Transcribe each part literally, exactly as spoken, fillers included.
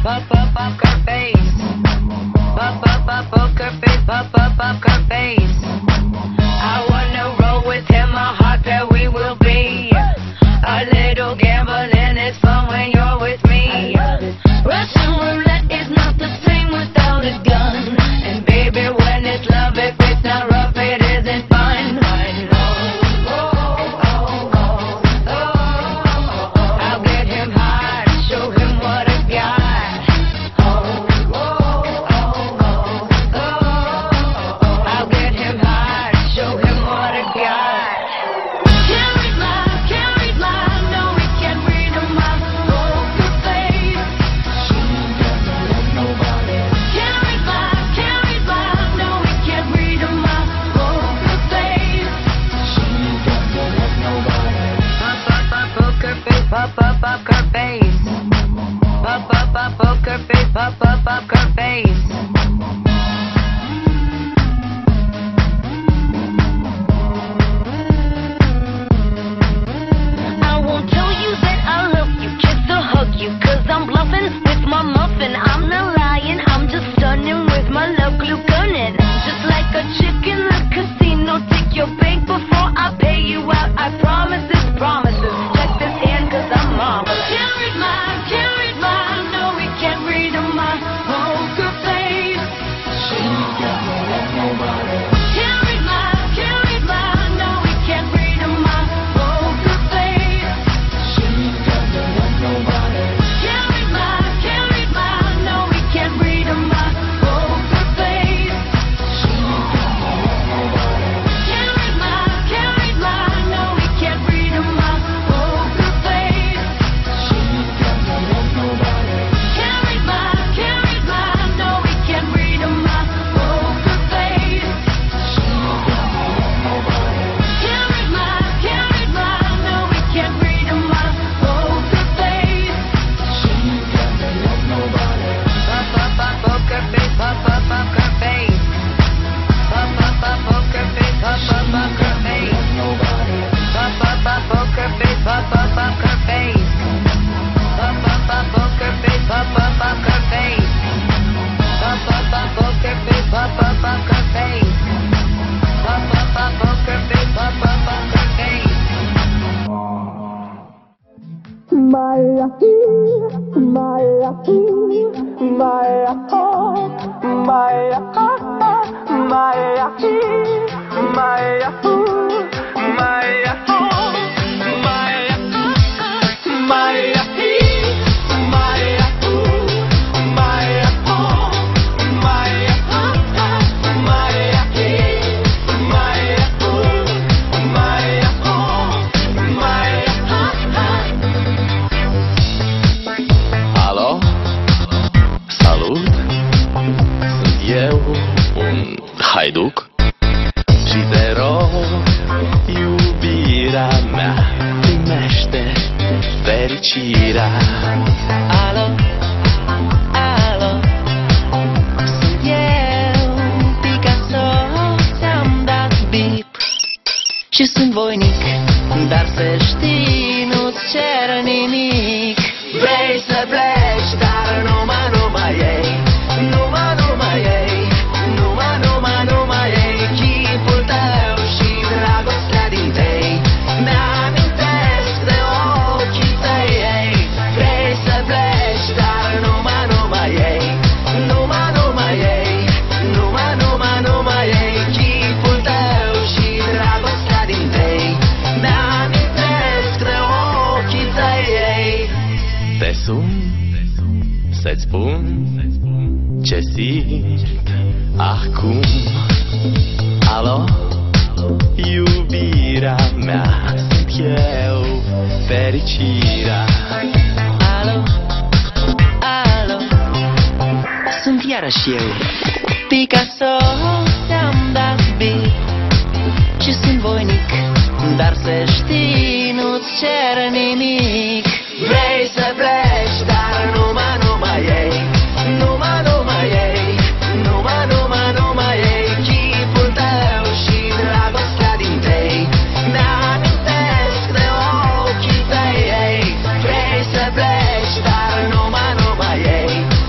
Pop up up her face. Pop up up poker face. Pop up up her face. I wanna roll with him, a hot pair we will be. A little gambling is fun when you're with me. Russian roulette is not the same without a gun. And baby, when it's love, if it's not rough, it isn't fun. I'll get him hot, show him what I got. I'll get him hot, show him what I got. Can't read my, can't read my, no, we can't read my poker face. She doesn't love nobody. Can't read my, can't read my, no, we can't read my poker face. She doesn't love nobody. Pop up up poker face, pop up up her face. Pop up up poker face, pop up up her face. I won't tell you that I love you, kiss or hug you, cause I'm bluffing with my muffin. I'm not lying, I'm just stunning with my love glue gunning. Just like a chick in the casino, take your bank before I pay you out. I promise this promises. Check this hand cause I'm marvelous. Can't read my, can't read my, no we can't read my poker face. She doesn't love nobody. Can't read my, can't read my, no we can't read my poker face. She doesn't love nobody. Can't read my, can't read my, no we can't read my poker face. She doesn't love nobody. Can't read my, can't read my, no we can't read my poker face. She doesn't love nobody. Can't read my, can't read my, no we can't read my poker face. She doesn't love nobody. Can't read my, can't read my, no we can't read my poker face. She doesn't love nobody. Pop up up poker face, pop up up her face. Pop up up poker face, pop up up her face. Pop up up poker face, pop up up her face. Pop up up poker face, pop up up her face. Pop up up poker face, pop up up her face. Pop up up poker face, pop up up her face. Maya, Maya, Maya, Maya, Maya, Maya, Maya, Alo? Salut! Sunt eu, un haiduc, și te rog, iubirea mea, primește fericirea. Alo? Alo? Sunt eu, Picasso, ți-am dat bip și sunt voinic, dar să știi, nu-ți cer nimic. Vrei să pleci, dar numai, numai ei, numai, numai ei, numai, numai, numai ei, chipul tău și dragostea din tei, mi-amintesc de ochii tăi, ei. Vrei să pleci, dar numai, numai ei, numai, numai ei, numai, numai, numai ei, chipul tău și dragostea din tei, mi-amintesc de ochii tăi, ei. Te sun să-ți spun ce simt acum. Alo? Iubirea mea, sunt eu, fericirea. Alo? Alo? Sunt iarăși eu, Picasso, ți-am dat bip și sunt voinic, dar să știi, nu-ți cer nimic. Vrei să pleci, dar numai, numai ei, numai, numai ei, numai, numai, numai ei, chipul tău și dragostea din tei, mi-amintesc de ochii tăi, ei. Vrei să pleci, dar numai, numai ei,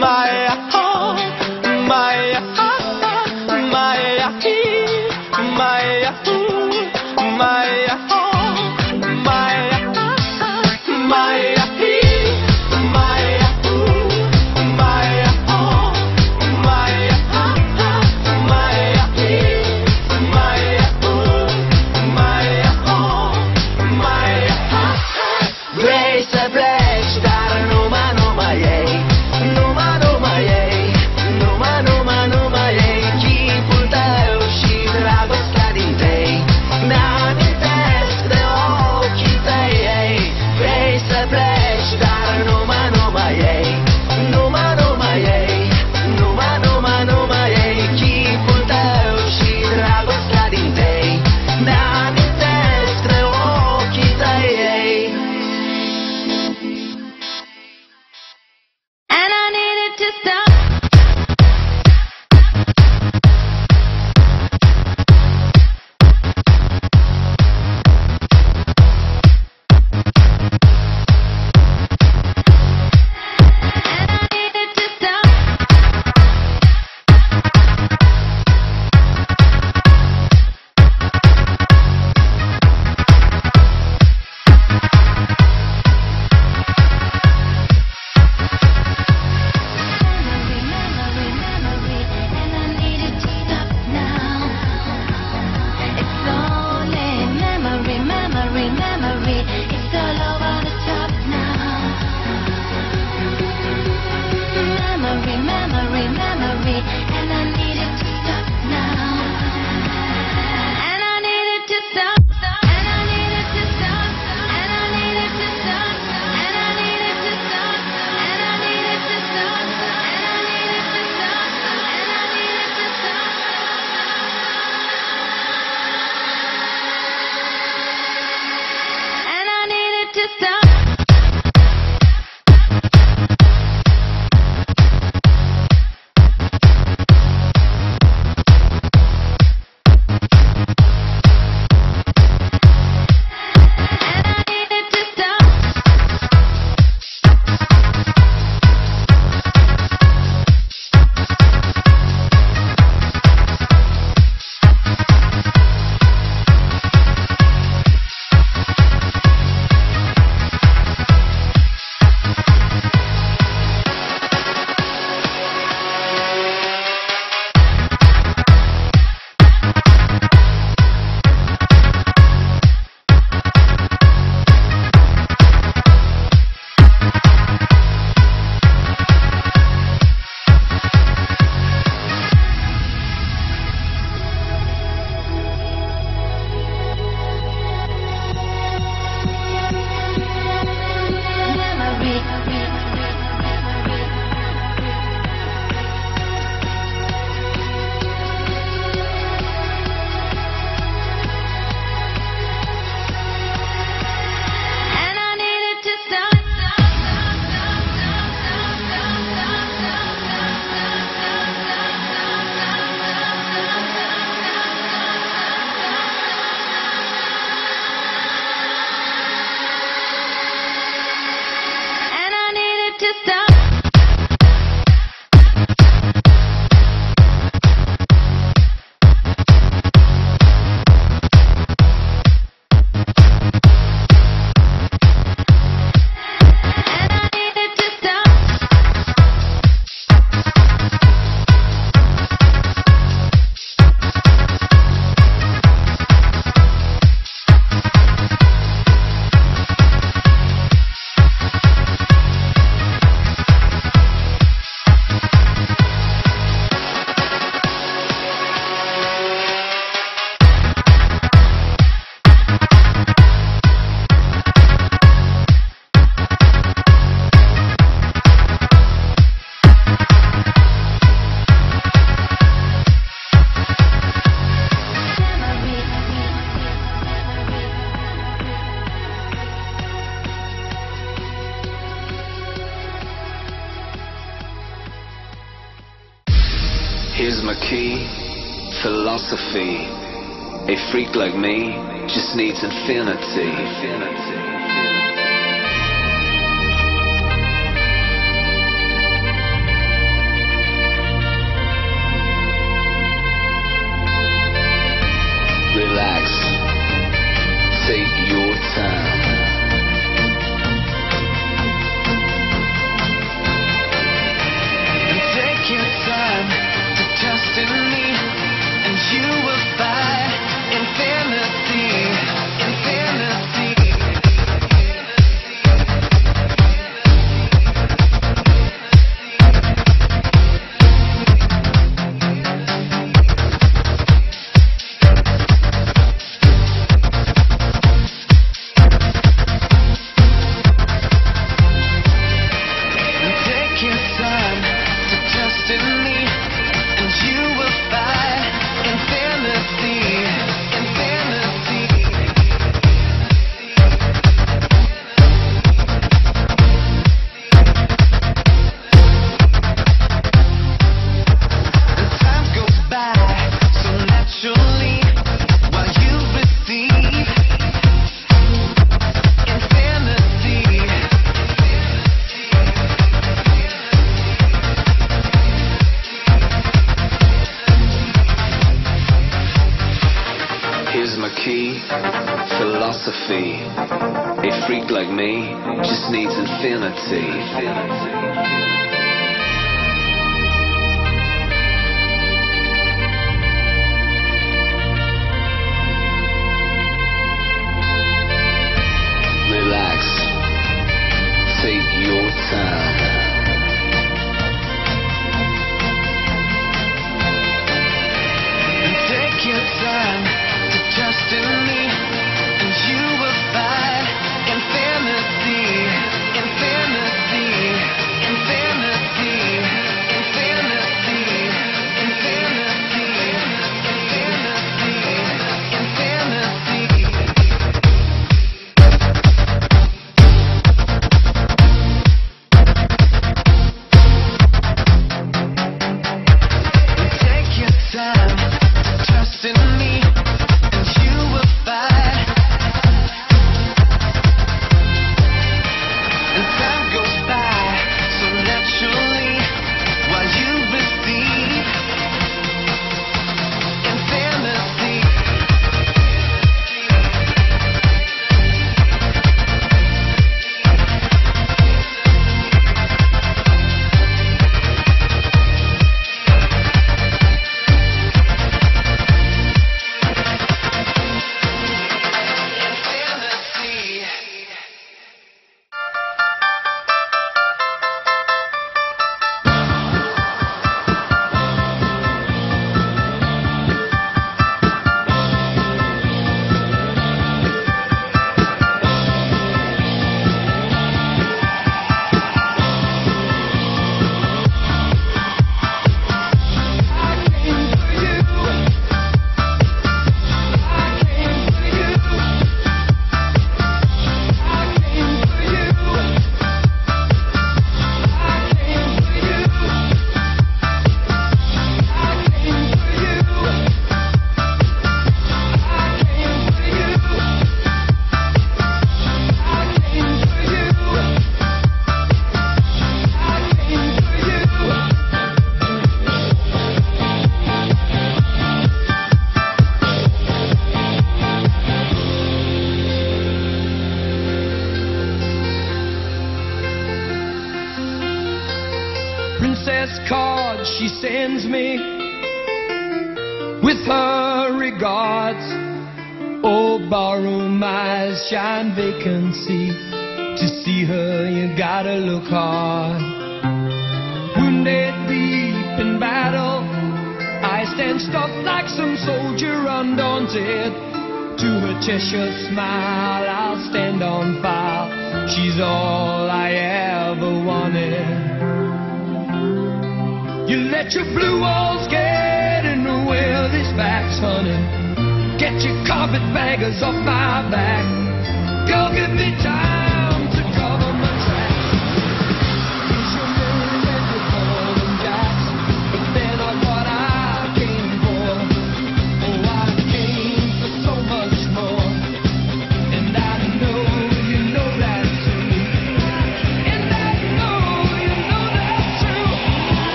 Here's my key, philosophy. A freak like me just needs infinity. Infinity. philosophy. A freak like me just needs infinity. Relax. Take your time. Take your time to trust in me, and you will find infinity, infinity, infinity, infinity, infinity, infinity, infinity. Take your time. Trust in me, and you will find. And time goes by so naturally while you receive infinity. Princess card she sends me with her regards. Oh, barroom eyes shine vacancy. To see her you gotta look hard. Wounded deep in battle, I stand stuffed like some soldier undaunted. To her Cheshire smile I'll stand on file. She's all I ever wanted. You let your blue walls get in the way of these facts, honey. Get your carpetbaggers off my back.